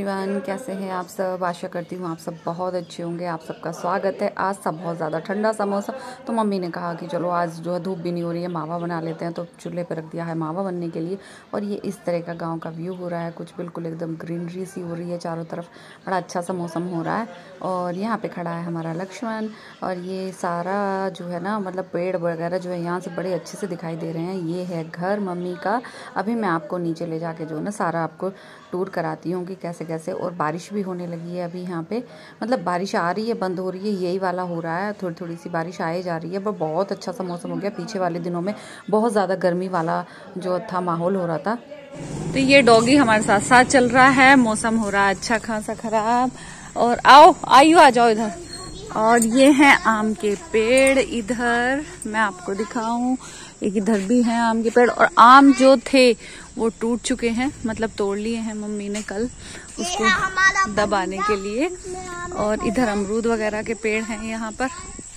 Everyone, कैसे हैं आप सब। आशा करती हूँ आप सब बहुत अच्छे होंगे। आप सबका स्वागत है। आज सब बहुत ज़्यादा ठंडा सा मौसम, तो मम्मी ने कहा कि चलो आज जो है धूप भी नहीं हो रही है, मावा बना लेते हैं। तो चूल्हे पर रख दिया है मावा बनने के लिए। और ये इस तरह का गांव का व्यू हो रहा है, कुछ बिल्कुल एकदम ग्रीनरी सी हो रही है चारों तरफ। बड़ा अच्छा सा मौसम हो रहा है। और यहाँ पर खड़ा है हमारा लक्ष्मण। और ये सारा जो है ना, मतलब पेड़ वगैरह जो है यहाँ से बड़े अच्छे से दिखाई दे रहे हैं। ये है घर मम्मी का। अभी मैं आपको नीचे ले जाके जो है ना सारा आपको टूर कराती हूँ कि कैसे कैसे। और बारिश भी होने लगी है अभी यहाँ पे, मतलब बारिश आ रही है, बंद हो रही है, यही वाला हो रहा है। थोड़ी थोड़ी सी बारिश आए जा रही है, पर बहुत अच्छा सा मौसम हो गया। पीछे वाले दिनों में बहुत ज़्यादा गर्मी वाला जो था माहौल हो रहा था। तो ये डॉगी हमारे साथ साथ चल रहा है। मौसम हो रहा है अच्छा खासा खराब। और आओ आइयो, आ जाओ इधर। और ये हैं आम के पेड़। इधर मैं आपको दिखाऊं, एक इधर भी है आम के पेड़। और आम जो थे वो टूट चुके हैं, मतलब तोड़ लिए हैं मम्मी ने कल उसको दबाने के लिए। और इधर अमरूद वगैरह के पेड़ हैं यहाँ पर।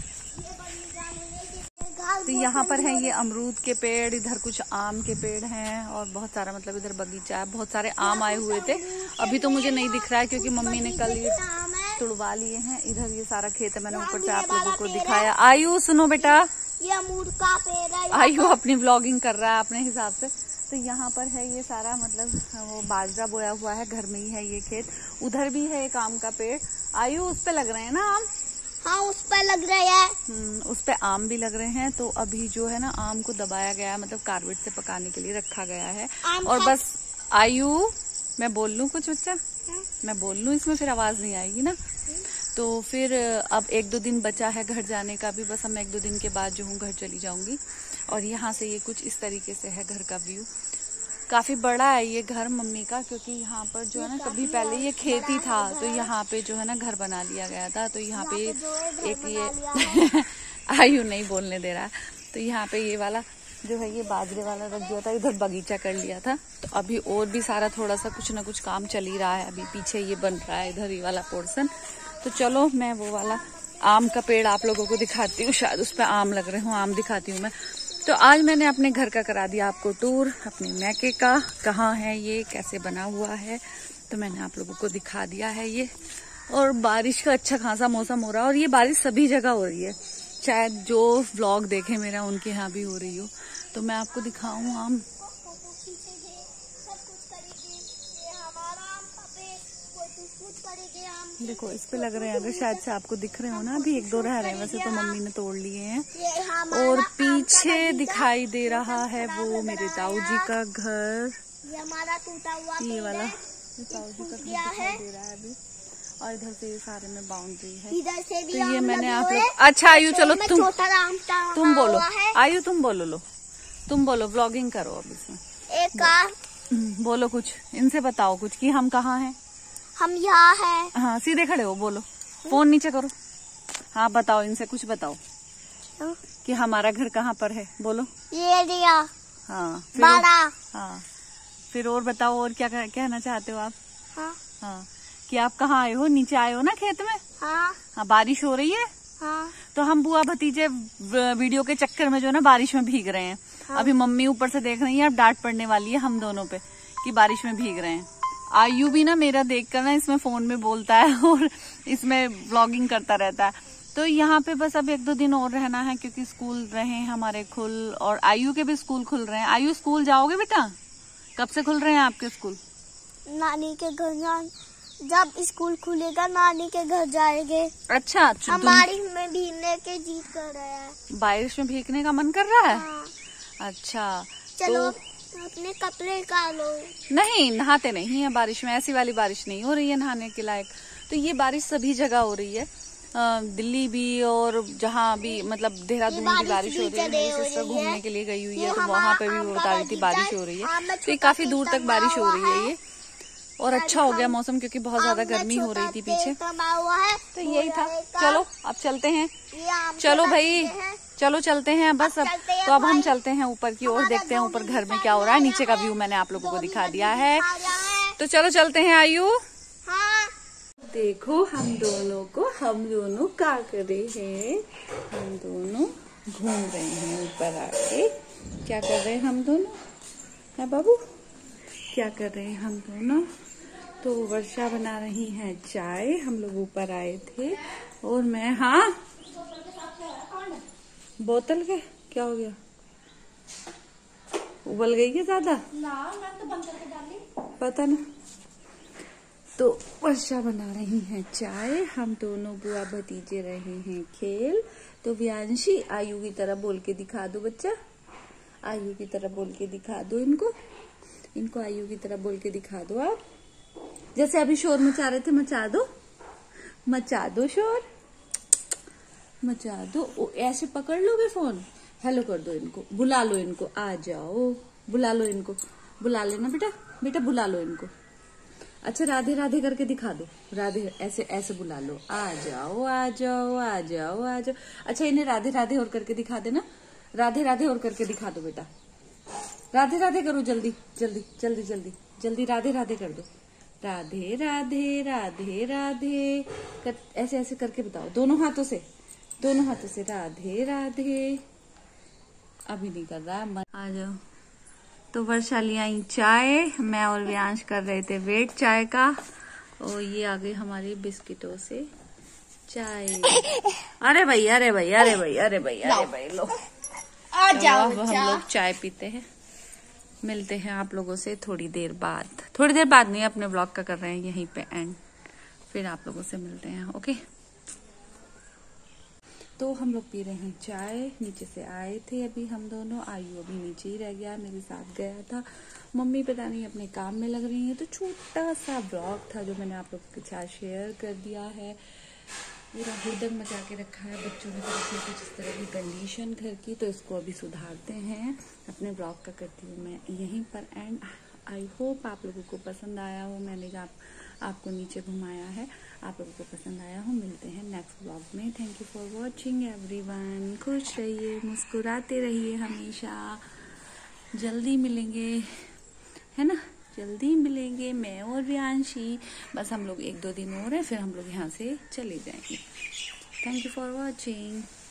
तो यहाँ पर है ये अमरूद के पेड़, इधर कुछ आम के पेड़ हैं। और बहुत सारा, मतलब इधर बगीचा है, बहुत सारे आम आए हुए थे। अभी तो मुझे नहीं दिख रहा है क्योंकि मम्मी ने कल ये तुड़वा लिए हैं। इधर ये सारा खेत है, मैंने ऊपर से आप लोगों को दिखाया। आयु सुनो बेटा, ये अमरूद का पेड़ है। आयु अपनी व्लॉगिंग कर रहा है अपने हिसाब से। तो यहाँ पर है ये सारा, मतलब वो बाजरा बोया हुआ है, घर में ही है ये खेत। उधर भी है एक आम का पेड़। आयु उस पे लग रहे हैं ना आम? हाँ, उस पे लग रहे हैं। उस पे आम भी लग रहे हैं। तो अभी जो है ना आम को दबाया गया है, मतलब कार्बेट से पकाने के लिए रखा गया है। और बस आयु, मैं बोल लूं कुछ बच्चा? मैं बोल लूं इसमें, फिर आवाज नहीं आएगी ना। तो फिर अब 1-2 दिन बचा है घर जाने का भी। बस हम 1-2 दिन के बाद जो हूँ घर चली जाऊंगी। और यहाँ से ये कुछ इस तरीके से है घर का व्यू। काफी बड़ा है ये घर मम्मी का, क्योंकि यहाँ पर जो है ना कभी पहले ये खेत ही था। तो यहाँ पे जो है ना घर बना लिया गया था। तो यहाँ पे एक ये आयु नहीं बोलने दे रहा है। तो यहाँ पे ये वाला जो है ये बाजरे वाला रख दिया था, इधर बगीचा कर लिया था। तो अभी और भी सारा थोड़ा सा कुछ ना कुछ काम चल ही रहा है। अभी पीछे ये बन रहा है, इधर ये वाला पोर्शन। तो चलो मैं वो वाला आम का पेड़ आप लोगों को दिखाती हूँ, शायद उस पर आम लग रहे हो, आम दिखाती हूँ मैं। तो आज मैंने अपने घर का करा दिया आपको टूर, अपने मैके का, कहाँ है ये, कैसे बना हुआ है, तो मैंने आप लोगों को दिखा दिया है ये। और बारिश का अच्छा खासा मौसम हो रहा है। और ये बारिश सभी जगह हो रही है, शायद जो व्लॉग देखे मेरा उनके यहाँ भी हो रही हो। तो मैं आपको दिखाऊं आम। देखो इस पे लग रहे हैं, अगर शायद से आपको दिख रहे हो ना, अभी 1-2 रह रहे हैं, वैसे तो मम्मी ने तोड़ लिए हैं। और पीछे दिखाई दे रहा है वो मेरे ताऊ जी का घर, ये हमारा टूटा हुआ ये वाला ताऊ जी का घर दिखाई दे रहा है अभी। और इधर से ये सारे में बाउंड्री है। इधर से भी तो ये मैंने आप लोग, अच्छा आयु चलो तुम बोलो, आयु तुम बोलो, लो तुम बोलो, व्लॉगिंग करो अब इसमें। एक बोलो कुछ, इनसे बताओ कुछ कि हम कहाँ हैं। हम यहाँ हैं। हाँ सीधे खड़े हो, बोलो, फोन नीचे करो। हाँ बताओ, इनसे कुछ बताओ कि हमारा घर कहाँ पर है, बोलो। ये दिया। हाँ बड़ा। हाँ फिर और बताओ, और क्या कहना चाहते हो आप? हाँ हाँ कि आप कहाँ आए हो, नीचे आए हो ना खेत में? हाँ। हाँ बारिश हो रही है। हाँ। तो हम बुआ भतीजे वीडियो के चक्कर में जो है ना बारिश में भीग रहे हैं। हाँ। अभी मम्मी ऊपर से देख रही है, अब डांट पड़ने वाली है हम दोनों पे कि बारिश में भीग रहे हैं। आयु भी ना मेरा देखकर ना इसमें फोन में बोलता है और इसमें व्लॉगिंग करता रहता है। तो यहाँ पे बस अब 1-2 दिन और रहना है, क्योंकि स्कूल रहे हमारे खुल, और आयु के भी स्कूल खुल रहे हैं। आयु स्कूल जाओगे बेटा? कब से खुल रहे हैं आपके स्कूल? नानी के घर, जब स्कूल खुलेगा नानी के घर जाएंगे। अच्छा, हम बारिश में भीगने के जीत कर रहे हैं। बारिश में भीगने का मन कर रहा है? हाँ। अच्छा चलो अपने कपड़े निकालो। नहीं, नहाते नहीं है बारिश में, ऐसी वाली बारिश नहीं हो रही है नहाने के लायक। तो ये बारिश सभी जगह हो रही है, दिल्ली भी और जहाँ भी, मतलब देहरादून भी बारिश हो रही है। मेरी सिस्टर घूमने के लिए गई हुई है, तो वहाँ पे भी वो बता रही थी बारिश हो रही है। तो ये काफी दूर तक बारिश हो रही है ये। और अच्छा हो गया मौसम, क्योंकि बहुत ज्यादा गर्मी हो रही थी पीछे। तो यही था। चलो अब चलते हैं, चलो भाई चलो चलते हैं बस अब। तो अब हम चलते हैं ऊपर की ओर, देखते हैं ऊपर घर में क्या हो रहा है। नीचे का व्यू मैंने आप लोगों को दिखा दिया है, तो चलो चलते हैं। आयु देखो हम दोनों क्या कर रहे हैं, हम दोनों घूम रहे हैं ऊपर आके। क्या कर रहे हैं हम दोनों है बाबू, क्या कर रहे हैं हम दोनों? तो वर्षा बना रही है चाय, हम लोग ऊपर आए थे और मैं, हाँ बोतल के क्या हो गया, उबल गई है ज्यादा? ना मैं तो बंद करके डाली, पता ना। तो वर्षा बना रही है चाय, हम दोनों बुआ भतीजे रहे हैं खेल। तो व्यांशी आयु की तरह बोल के दिखा दो बच्चा, आयु की तरह बोल के दिखा दो इनको आयु की तरह बोल के दिखा दो आप। जैसे अभी शोर मचा रहे थे, मचा दो शोर, मचा दो। ऐसे पकड़ लोगे फोन, हेलो कर दो इनको, बुला लो इनको, आ जाओ, बुला लो इनको, बुला लेना बेटा बुला लो इनको। अच्छा राधे राधे करके दिखा दो, राधे ऐसे ऐसे बुला लो, आ जाओ आ जाओ आ जाओ आ जाओ। अच्छा इन्हें राधे राधे और करके दिखा देना, राधे राधे और करके दिखा दो बेटा, राधे राधे करो, जल्दी जल्दी जल्दी जल्दी जल्दी राधे राधे कर दो, राधे राधे राधे राधे ऐसे ऐसे करके बताओ, दोनों हाथों से राधे राधे। अभी नहीं कर रहा है, आ जाओ। तो वर्षा ले आई चाय, मैं और व्यांश कर रहे थे वेट चाय का, और ये आ गई हमारी बिस्किटों से चाय। अरे भाई लो, आ जाओ। हम लोग चाय पीते हैं, मिलते हैं आप लोगों से थोड़ी देर बाद नहीं, अपने ब्लॉग का कर रहे हैं यहीं पे एंड, फिर आप लोगों से मिलते हैं। ओके, तो हम लोग पी रहे हैं चाय, नीचे से आए थे अभी हम दोनों, आयु अभी नीचे ही रह गया, मेरे साथ गया था, मम्मी पता नहीं अपने काम में लग रही है। तो छोटा सा ब्लॉग था जो मैंने आप लोगों के साथ शेयर कर दिया है। पूरा हुड़दंग मचा के रखा है बच्चों ने, कुछ इस तरह की कंडीशन घर की, तो इसको अभी सुधारते हैं। अपने ब्लॉग का करती हूँ मैं यहीं पर एंड। आई होप आप लोगों को पसंद आया हो, मैंने आपको नीचे घुमाया है, आप लोगों को पसंद आया हो। मिलते हैं नेक्स्ट ब्लॉग में। Thank you for watching everyone. खुश रहिए, मुस्कुराते रहिए हमेशा। जल्दी मिलेंगे, है ना, जल्दी मिलेंगे मैं और व्यांशी। बस हम लोग 1-2 दिन और है, फिर हम लोग यहाँ से चले जाएंगे। Thank you for watching.